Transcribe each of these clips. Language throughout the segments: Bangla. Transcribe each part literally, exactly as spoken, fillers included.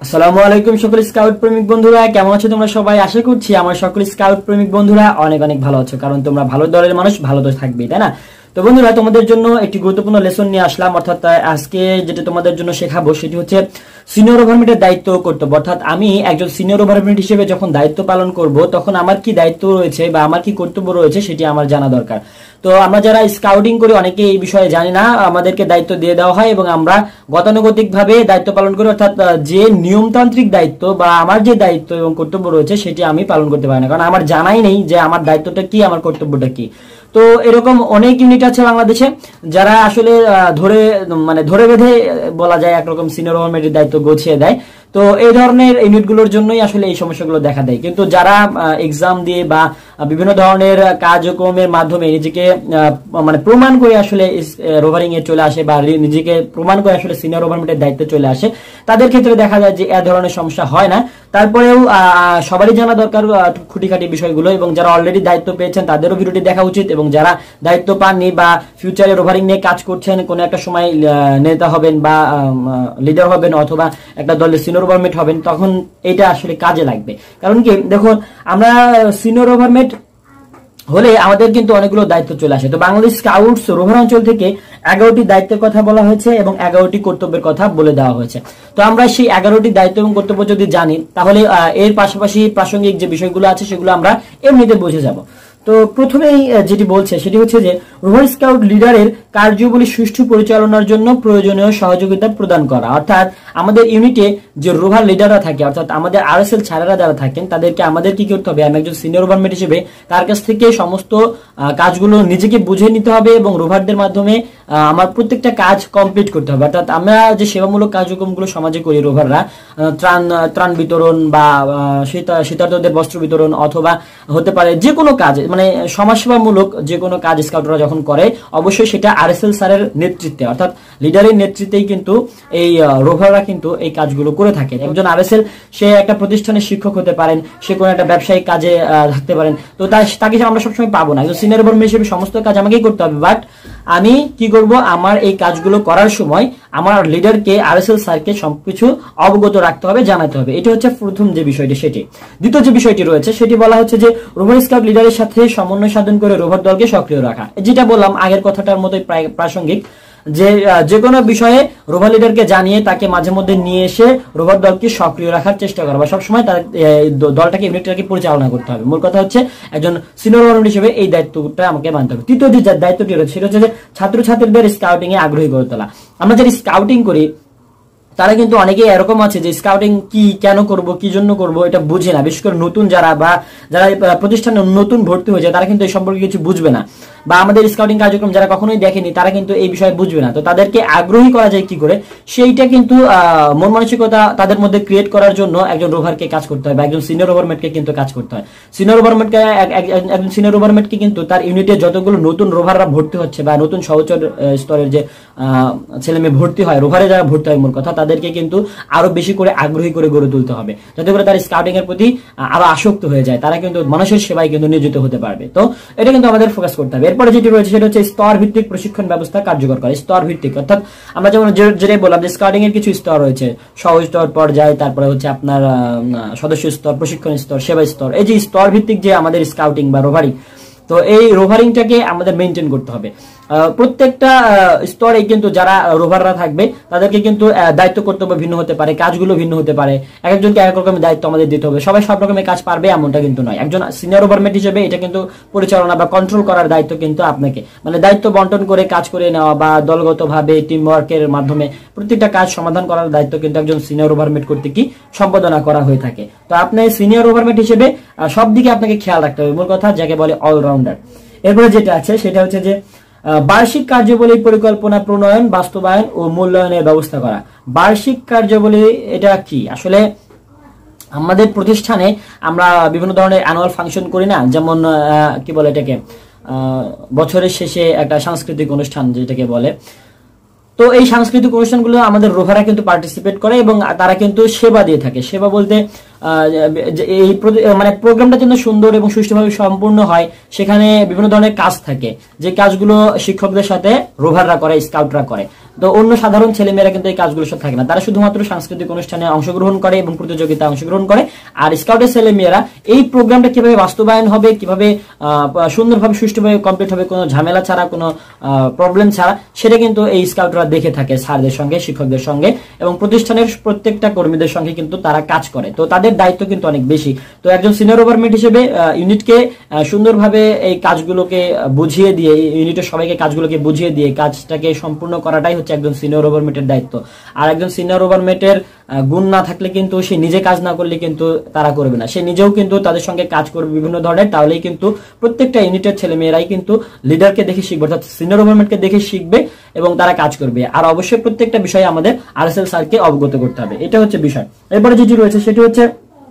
আসসালামু আলাইকুম সকল স্কাউট প্রেমিক বন্ধুরা, কেমন আছো তোমরা সবাই? আশা করছি আমার সকল স্কাউট প্রেমিক বন্ধুরা অনেক অনেক ভালো আছো, কারণ তোমরা ভালো দলের মানুষ, ভালো তো থাকবেই, তাই না? তো বন্ধুরা, তোমাদের জন্য একটি গুরুত্বপূর্ণ লেসন নিয়ে আসলাম। অর্থাৎ আজকে যেটা তোমাদের জন্য শেখাবো সেটি হচ্ছে সিনিয়র ওভারমেটের দায়িত্ব ও কর্তব্য। অর্থাৎ আমি একজন সিনিয়র ওভারমেট হিসেবে যখন দায়িত্ব পালন করব তখন আমার কি দায়িত্ব রয়েছে বা আমার কি কর্তব্য রয়েছে সেটি আমার জানা দরকার। তো আমরা যারা স্কাউটিং করি অনেকে এই বিষয়ে জানি না, আমাদেরকে দায়িত্ব দিয়ে দেওয়া হয় এবং আমরা গতানুগতিক ভাবে দায়িত্ব পালন করি। অর্থাৎ যে নিয়মতান্ত্রিক দায়িত্ব বা আমার যে দায়িত্ব এবং কর্তব্য রয়েছে সেটি আমি পালন করতে পারি না, কারণ আমার জানাই নেই যে আমার দায়িত্বটা কি, আমার কর্তব্যটা কি। তো এরকম অনেক ইউনিট আছে বাংলাদেশে যারা আসলে ধরে মানে ধরে বেঁধে বলা যায় একরকম সিনিয়র ওভারমেটের দায়িত্ব গুছিয়ে দেয়। তো এই ধরনের ইউনিটগুলোর জন্যই আসলে এই সমস্যাগুলো দেখা দেয়। কিন্তু যারা এক্সাম দিয়ে বা বিভিন্ন ধরনের কার্যক্রমের মাধ্যমে নিজেকে মানে প্রমাণ করে আসলে রোভারিং এ চলে আসে বা নিজেকে প্রমাণ করে আসলে সিনিয়র ওভারমেটের দায়িত্ব চলে আসে, তাদের ক্ষেত্রে দেখা যায় যে এ ধরনের সমস্যা হয় না। তারপরেও সবারই জানা দরকার খুঁটিখাটি বিষয়গুলো, এবং যারা অলরেডি দায়িত্ব পেয়েছেন তাদেরও ভিডিওটি দেখা উচিত, এবং যারা দায়িত্ব পাননি বা ফিউচারে রোভারিং নিয়ে কাজ করছেন, কোনো একটা সময় নেতা হবেন বা লিডার হবেন অথবা একটা দলের সিনিয়র ওভারমেট হবেন, তখন এটা আসলে কাজে লাগবে। কারণ কি, দেখুন, আমরা সিনিয়র ওভারমেট হলে আমাদের কিন্তু অনেকগুলো দায়িত্ব চলে আসে। তো বাংলাদেশ স্কাউটস রোভার অঞ্চল থেকে এগারোটি দায়িত্বের কথা বলা হয়েছে এবং এগারোটি কর্তব্যের কথা বলে দেওয়া হয়েছে। তো আমরা সেই এগারোটি দায়িত্ব এবং কর্তব্য যদি জানি, তাহলে এর পাশাপাশি প্রাসঙ্গিক যে বিষয়গুলো আছে সেগুলো আমরা এমনিতে বুঝে যাব। তো প্রথমেই যেটি বলছে সেটি হচ্ছে যে রোভার স্কাউট লিডারের কার্যবলী সুষ্ঠু পরিচালনার জন্য প্রয়োজনীয় সহযোগিতা প্রদান করা। অর্থাৎ আমাদের ইউনিটে যে রোভার লিডাররা থাকে, অর্থাৎ আমাদের আরএসএল ছাড়ারা যারা থাকেন, তাদেরকে আমাদের কি করতে হবে, আমি একজন সিনিয়র ওভারমেট হিসেবে তার কাছ থেকে সমস্ত কাজগুলো নিজেকে বুঝে নিতে হবে এবং রোভারদের মাধ্যমে আমার প্রত্যেকটা কাজ কমপ্লিট করতে হবে। অর্থাৎ আমরা যে সেবামূলক কার্যক্রমগুলো সমাজে করি, রোভাররা ত্রাণ ত্রাণ বিতরণ বা শীতার্তদের বস্ত্র বিতরণ অথবা হতে পারে যে কোনো কাজ, মানে সমাজসেবামূলক যে কোনো কাজ স্কাউটরা যখন করে, অবশ্যই সেটা আরএসএল স্যারের নেতৃত্বে অর্থাৎ লিডারের নেতৃত্বেই কিন্তু এই রোভাররা কিন্তু এই কাজগুলো করে থাকে। একজন আরএসএল সে একটা প্রতিষ্ঠানের শিক্ষক হতে পারেন, সে কোনো একটা ব্যবসায়িক কাজে থাকতে পারেন, তো তাকে আমরা সবসময় পাবো না। একজন সিনিয়র ওভারমেট হিসেবে সমস্ত কাজ আমাকেই করতে হবে, বাট আমি কি করব, আমার এই কাজগুলো করার সময় আমার লিডারকে আরএসএল স্যারকে সবকিছু অবগত রাখতে হবে, জানাতে হবে। এটা হচ্ছে প্রথম যে বিষয়টি সেটি। দ্বিতীয় যে বিষয়টি রয়েছে সেটি বলা হচ্ছে যে রোভার স্কাউট লিডারের সাথে সমন্বয় সাধন করে রোভার দলকে সক্রিয় রাখা। যেটা বললাম আগের কথাটার মতোই প্রাসঙ্গিক, যে যে কোনো বিষয়ে রোভার লিডারকে জানিয়ে তাকে মাঝে মধ্যে নিয়ে এসে রোভার দলকে সক্রিয় রাখার চেষ্টা করা বা সবসময় তার দলটাকে ইউনিটটাকে পরিচালনা করতে হবে। মূল কথা হচ্ছে একজন সিনিয়র ওভারমেট হিসেবে এই দায়িত্বটা আমাকে মানতে হবে। তৃতীয় যে দায়িত্বটি রয়েছে সেটা হচ্ছে যে ছাত্রছাত্রীদের স্কাউটিং এ আগ্রহী করে তোলা। আমরা যারা স্কাউটিং করি তারা কিন্তু অনেকেই এরকম আছে যে স্কাউটিং কি, কেন করব, কি জন্য করব এটা বুঝে না। বিশেষ করে নতুন যারা বা যারা প্রতিষ্ঠানে নতুন ভর্তি হয়ে যায় তারা কিন্তু এই সম্পর্কে কিছু বুঝবে না, বা আমাদের স্কাউটিং কার্যক্রম যারা কখনোই দেখেনি তারা কিন্তু এই বিষয়ে বুঝবে না। তো তাদেরকে আগ্রহী করা যায় কি করে, সেইটা কিন্তু মন মানসিকতা তাদের মধ্যে ক্রিয়েট করার জন্য একজন রোভারকে কাজ করতে হয় বা একজন সিনিয়র ওভারমেটকে কিন্তু কাজ করতে হয়। সিনিয়র ওভারমেটকে একজন সিনিয়র ওভারমেটকে কিন্তু তার ইউনিটে যতগুলো নতুন রোভাররা ভর্তি হচ্ছে বা নতুন সহচর স্তরের যে ছেলে মেয়ে ভর্তি হয়, রোভারে যারা ভর্তি হয়, মূল কথা তাদেরকে কিন্তু আরো বেশি করে আগ্রহী করে গড়ে তুলতে হবে, যাতে করে তার স্কাউটিং এর প্রতি আরো আসক্ত হয়ে যায়, তারা কিন্তু মানুষের সেবায় কিন্তু নিয়োজিত হতে পারবে। তো এটা কিন্তু আমাদের ফোকাস করতে হবে। এরপরে যেটি রয়েছে সেটা হচ্ছে স্তর ভিত্তিক প্রশিক্ষণ ব্যবস্থা কার্যকর করা। স্তর ভিত্তিক অর্থাৎ আমরা যেমন যেটাই বললাম যে স্কাউটিং এর কিছু স্তর রয়েছে, সহ স্তর পর্যায়, তারপরে হচ্ছে আপনার সদস্য স্তর, প্রশিক্ষণ স্তর, সেবা স্তর। এই যে স্তর ভিত্তিক যে আমাদের স্কাউটিং বা রোভারিং, তো এই রোভারিংটাকে আমাদের মেনটেন করতে হবে। প্রত্যেকটা স্তরে কিন্তু যারা রোভাররা থাকবে তাদেরকে কিন্তু দায়িত্ব কর্তব্য ভিন্ন হতে পারে, কাজগুলো ভিন্ন হতে পারে, এক একজনকে এক রকমের দায়িত্ব আমাদের দিতে হবে। সবাই সব রকমের কাজ পারবে এমনটা কিন্তু নয়। একজন সিনিয়র ওভারমেট হিসেবে এটা কিন্তু পরিচালনা বা কন্ট্রোল করার দায়িত্ব কিন্তু আপনাকে, মানে দায়িত্ব বন্টন করে কাজ করে নেওয়া বা দলগতভাবে টিম ওয়ার্কের মাধ্যমে প্রত্যেকটা কাজ সমাধান করার দায়িত্ব কিন্তু একজন সিনিয়র ওভারমেট কর্তৃক কি সম্পাদনা করা হয়ে থাকে। তো আপনি সিনিয়র ওভারমেট হিসেবে সব দিকে আপনাকে খেয়াল রাখতে হবে, মূল কথা যাকে বলে অলরাউন্ডার। এরপরে যেটা আছে সেটা হচ্ছে যে বার্ষিক কার্যাবলী পরিকল্পনা প্রণয়ন, বাস্তবায়ন ও মূল্যায়নের ব্যবস্থা করা। বার্ষিক কার্যাবলী এটা কি? আসলে আমাদের প্রতিষ্ঠানে আমরা বিভিন্ন ধরনের অ্যানুয়াল ফাংশন করি না, যেমন কি বলে এটাকে, বছরের শেষে একটা সাংস্কৃতিক অনুষ্ঠান যেটাকে বলে। তো এই সাংস্কৃতিক অনুষ্ঠানগুলো আমাদের রোভাররা কিন্তু পার্টিসিপেট করে এবং তারা কিন্তু সেবা দিয়ে থাকে। সেবা বলতে এই মানে প্রোগ্রামটা যেন সুন্দর এবং সুষ্ঠুভাবে সম্পূর্ণ হয়, সেখানে বিভিন্ন ধরনের কাজ থাকে, যে কাজগুলো শিক্ষকদের সাথে রোভাররা করে, স্কাউটরা করে। তো অন্য সাধারণ ছেলেমেয়েরা কিন্তু এই কাজগুলো সব থাকে না, তারা শুধুমাত্র সাংস্কৃতিক অনুষ্ঠানে অংশগ্রহণ করে এবং প্রতিযোগিতায় অংশগ্রহণ করে। আর স্কাউটের ছেলেমেয়েরা এই প্রোগ্রামটা কিভাবে বাস্তবায়ন হবে, কিভাবে সুন্দরভাবে সুষ্ঠুভাবে কমপ্লিট হবে, কোনো ঝামেলা ছাড়া, কোনো প্রবলেম ছাড়া, সেটা কিন্তু এই স্কাউটরা দেখে থাকে স্যারদের সঙ্গে, শিক্ষকদের সঙ্গে এবং প্রতিষ্ঠানের প্রত্যেকটা কর্মীদের সঙ্গে কিন্তু তারা কাজ করে। তো তাদের দায়িত্ব কিন্তু অনেক বেশি। তো একজন সিনিয়র ওভারমেট হিসেবে ইউনিটকে সুন্দরভাবে এই কাজগুলোকে বুঝিয়ে দিয়ে, ইউনিটের সবাইকে কাজগুলোকে বুঝিয়ে দিয়ে কাজটাকে সম্পূর্ণ করাটাই হচ্ছে একজন সিনিয়র ওভারমেটের দায়িত্ব। আর একজন সিনিয়র ওভারমেটের গুণ না থাকলে কিন্তু সে নিজে কাজ না করলে কিন্তু তারা করবে না, সে নিজেও কিন্তু তাদের সঙ্গে কাজ করবে বিভিন্ন ধরনের, তাহলেই কিন্তু প্রত্যেকটা ইউনিটের ছেলে মেয়েরাই কিন্তু লিডারকে দেখে শিখবে, অর্থাৎ সিনিয়র ওভারমেটকে দেখে শিখবে এবং তারা কাজ করবে। আর অবশ্যই প্রত্যেকটা বিষয়ে আমাদের আরএসএল স্যারকে অবগত করতে হবে, এটা হচ্ছে বিষয়। এরপরে যেটি রয়েছে সেটি হচ্ছে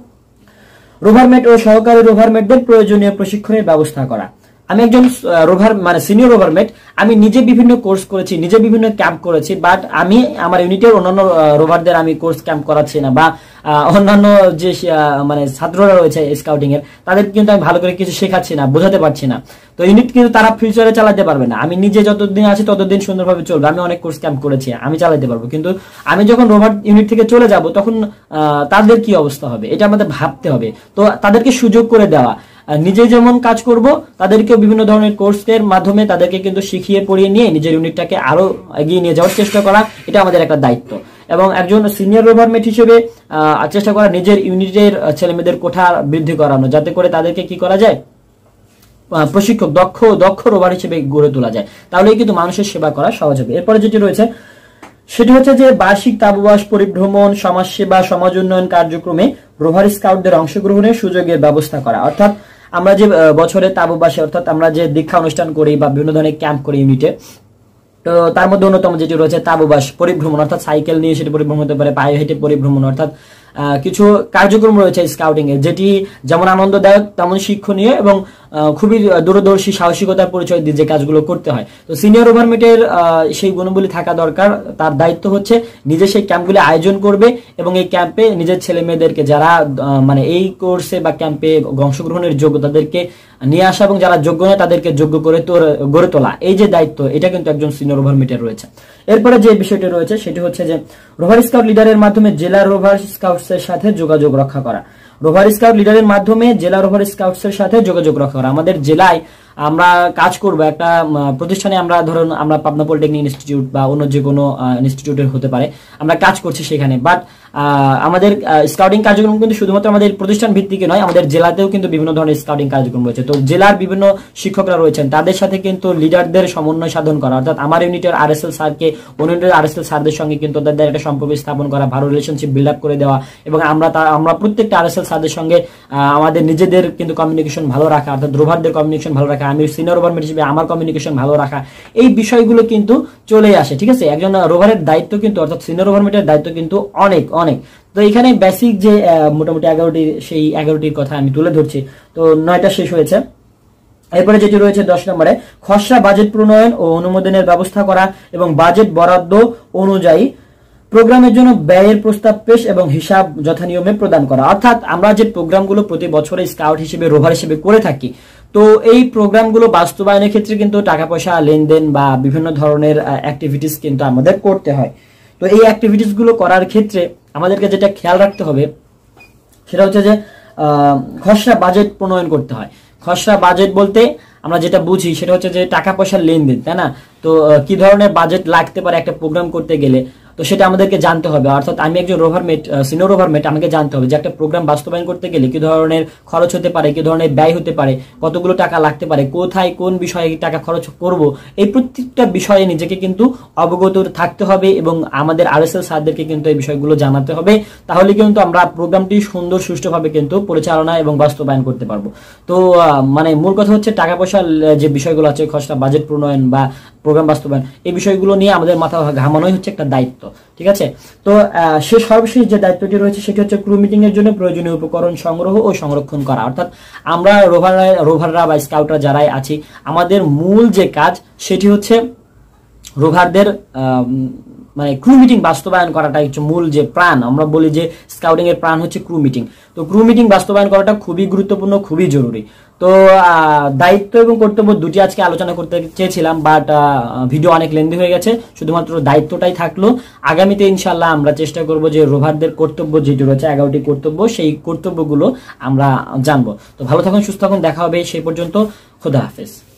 রোভারমেট ও সহকারী রোভারমেটদের প্রয়োজনীয় প্রশিক্ষণের ব্যবস্থা করা। আমি একজন রোভার মানে সিনিয়র রোভারমেট, আমি নিজে বিভিন্ন কোর্স করেছি, নিজে বিভিন্ন ক্যাম্প করেছি, বাট আমি আমার ইউনিটের অন্যান্য রোভারদের আমি কোর্স ক্যাম্প করাচ্ছি না, বা অন্যান্য যে মানে ছাত্ররা রয়েছে স্কাউটিং এর তাদের কিন্তু আমি ভালো করে কিছু শেখাচ্ছি না, বোঝাতে পারছি না। তো ইউনিট কিন্তু তারা ফিউচারে চালাতে পারবে না। আমি নিজে যতদিন আছি ততদিন সুন্দরভাবে চলবে, আমি অনেক কোর্স ক্যাম্প করেছি, আমি চালাতে পারবো, কিন্তু আমি যখন রোভার ইউনিট থেকে চলে যাব তখন তাদের কি অবস্থা হবে এটা আমাদের ভাবতে হবে। তো তাদেরকে সুযোগ করে দেওয়া, নিজে যেমন কাজ করব তাদেরকে বিভিন্ন ধরনের কোর্সের মাধ্যমে তাদেরকে কিন্তু শিখিয়ে পড়িয়ে নিয়ে নিজের ইউনিটটাকে আরো এগিয়ে নিয়ে যাওয়ার চেষ্টা করা, এটা আমাদের একটা দায়িত্ব। এবং একজন সিনিয়র রোভারমেট হিসেবে চেষ্টা করা নিজের ইউনিটের ছেলেমেয়েদের কোঠা বৃদ্ধি করানো, যাতে করে তাদেরকে কি করা যায়, প্রশিক্ষক দক্ষ দক্ষ রোভার হিসেবে গড়ে তোলা যায়, তাহলেই কিন্তু মানুষের সেবা করা সহজ হবে। এরপরে যেটি রয়েছে সেটি হচ্ছে যে বার্ষিক তাবুবাস, পরিভ্রমণ, সমাজসেবা, সমাজ উন্নয়ন কার্যক্রমে রোভার স্কাউটদের অংশগ্রহণের সুযোগের ব্যবস্থা করা। অর্থাৎ আমরা যে বছরে তাবুবাসে, অর্থাৎ আমরা যে দীক্ষা অনুষ্ঠান করি বা বিভিন্ন ধরনের ক্যাম্প করি ইউনিটে, তো তার মধ্যে অন্যতম যেটি রয়েছে তাবুবাস, পরিভ্রমণ, অর্থাৎ সাইকেল নিয়ে সেটি পরিভ্রমণ হতে পারে, পায়ে হেঁটে পরিভ্রমণ, অর্থাৎ কিছু কার্যক্রম রয়েছে স্কাউটিং এর যেটি যেমন আনন্দদায়ক তেমন শিক্ষণীয় এবং খুবই দূরদর্শী সাহসিকতার পরিচয় দিয়ে যে কাজগুলো করতে হয়। তো সিনিয়র ওভারমেটের সেই গুণগুলি থাকা দরকার। তার দায়িত্ব হচ্ছে নিজে সেই ক্যাম্পগুলি আয়োজন করবে এবং এই ক্যাম্পে নিজের ছেলে মেয়েদেরকে যারা মানে এই কোর্সে বা ক্যাম্পে অংশগ্রহণের যোগ্য তাদেরকে নিয়ে আসা এবং যারা যোগ্য নয় তাদেরকে যোগ্য করে গড়ে তোলা, এই যে দায়িত্ব এটা কিন্তু একজন সিনিয়র ওভারমেটের রয়েছে। এরপরে যে বিষয়টি রয়েছে সেটি হচ্ছে যে রোভার স্কাউট লিডারের মাধ্যমে জেলা রোভার স্কাউটসের সাথে যোগাযোগ রক্ষা করা। রোভার স্কাউট লিডারের মাধ্যমে জেলা রোভার স্কাউটসের সাথে যোগাযোগ রক্ষা করা। আমাদের জেলায় আমরা কাজ করব একটা প্রতিষ্ঠানে, আমরা ধরুন আমরা পাবনা পলিটেকনিক ইনস্টিটিউট বা অন্য যে কোনো ইনস্টিটিউটের হতে পারে, আমরা কাজ করছি সেখানে, বাট আমাদের স্কাউটিং কার্যক্রম কিন্তু শুধুমাত্র আমাদের প্রতিষ্ঠান ভিত্তিক নয়, আমাদের জেলাতেও কিন্তু বিভিন্ন ধরনের স্কাউটিং কার্যক্রম রয়েছে। তো জেলার বিভিন্ন শিক্ষকরা রয়েছেন, তাদের সাথে কিন্তু লিডারদের সমন্বয় সাধন করা, অর্থাৎ আমার ইউনিটের আরএসএল স্যারকে অন্য ইউনিটের আরএসএল স্যারদের সঙ্গে কিন্তু তাদের একটা সম্পর্ক স্থাপন করা, ভালো রিলেশনশিপ বিল্ড আপ করে দেওয়া এবং আমরা আমরা প্রত্যেকটা আরএসএল স্যারদের সঙ্গে আমাদের নিজেদের কিন্তু কমিউনিকেশন ভালো রাখা, অর্থাৎ রোভারদের কমিউনিকেশন ভালো রাখা, আমি সিনিয়র ওভারমেট হিসেবে আমার কমিউনিকেশন ভালো রাখা, এই বিষয়গুলো কিন্তু চলে আসে। ঠিক আছে, একজন রোভারের দায়িত্ব কিন্তু, অর্থাৎ সিনিয়র ওভারমেটের দায়িত্ব কিন্তু অনেক অনেক। তো এখানে বেসিক যে মোটামুটি এগারোটি, সেই এগারোটির কথা আমি তুলে ধরছি, তো নয়টা শেষ হয়েছে। এরপরে যেটি রয়েছে দশ নম্বরে খসড়া বাজেট প্রণয়ন ও অনুমোদনের ব্যবস্থা করা এবং বাজেট বরাদ্দ অনুযায়ী প্রোগ্রামের জন্য ব্যয়ের প্রস্তাব পেশ এবং হিসাব যথানিয়মে প্রদান করা। অর্থাৎ আমরা যে প্রোগ্রামগুলো প্রতি বছরে স্কাউট হিসেবে, রোভার হিসেবে করে থাকি, তো এই প্রোগ্রামগুলো বাস্তবায়নের ক্ষেত্রে কিন্তু টাকা পয়সা লেনদেন বা বিভিন্ন ধরনের অ্যাক্টিভিটিস কিন্তু আমাদের করতে হয়। তো এই অ্যাক্টিভিটিসগুলো করার ক্ষেত্রে আমাদেরকে যেটা খেয়াল রাখতে হবে সেটা হচ্ছে যে খসড়া বাজেট প্রণয়ন করতে হয়। খসড়া বাজেট বলতে আমরা যেটা বুঝি সেটা হচ্ছে যে টাকা পয়সার লেনদেন, তাই না? তো কি ধরনের বাজেট লাগতে পারে একটা প্রোগ্রাম করতে গেলে, তো সেটা আমাদেরকে জানতে হবে। অর্থাৎ আমি একজন রোভারমেট, সিনিয়র রোভারমেট, আমাকে জানতে হবে যে একটা প্রোগ্রাম বাস্তবায়ন করতে গেলে কি ধরনের খরচ হতে পারে, কি ধরনের ব্যয় হতে পারে, কতগুলো টাকা লাগতে পারে, কোথায় কোন বিষয়ে টাকা খরচ করব, এই প্রত্যেকটা বিষয়ে নিজেকে কিন্তু অবগত থাকতে হবে এবং আমাদের আরএসএল স্যারদেরকে কিন্তু এই বিষয়গুলো জানাতে হবে। তাহলে কিন্তু আমরা প্রোগ্রামটি সুন্দর সুষ্ঠুভাবে কিন্তু পরিচালনা এবং বাস্তবায়ন করতে পারবো। তো মানে মূল কথা হচ্ছে টাকা পয়সার যে বিষয়গুলো আছে, খসড়া বাজেট প্রণয়ন বা প্রোগ্রাম বাস্তবায়ন, এই বিষয়গুলো নিয়ে আমাদের মাথা ঘামানোই হচ্ছে একটা দায়িত্ব। ঠিক আছে, তো সে সর্বশেষ যে দায়িত্বটি রয়েছে সেটি হচ্ছে ক্রু মিটিং এর জন্য প্রয়োজনীয় উপকরণ সংগ্রহ ও সংরক্ষণ করা। অর্থাৎ আমরা রোভার রোভাররা বা স্কাউটরা যারাই আছি, আমাদের মূল যে কাজ সেটি হচ্ছে রোভারদের মানে ক্রু মিটিং বাস্তবায়ন করাটা হচ্ছে মূল যে প্রাণ। আমরা বলি যে স্কাউটিং এর প্রাণ হচ্ছে ক্রু মিটিং। তো ক্রু মিটিং বাস্তবায়ন করাটা খুবই গুরুত্বপূর্ণ, খুবই জরুরি। তো দায়িত্ব এবং কর্তব্য দুটি আজকে আলোচনা করতে চেয়েছিলাম, বাট ভিডিও অনেক লেন্দি হয়ে গেছে, শুধুমাত্র দায়িত্বটাই থাকলো। আগামীতে ইনশাল্লাহ আমরা চেষ্টা করব যে রোভারদের কর্তব্য যেটি রয়েছে এগারোটি কর্তব্য, সেই কর্তব্যগুলো আমরা জানবো। তো ভালো থাকুন, সুস্থ থাকুন, দেখা হবে সেই পর্যন্ত। খোদা হাফেজ।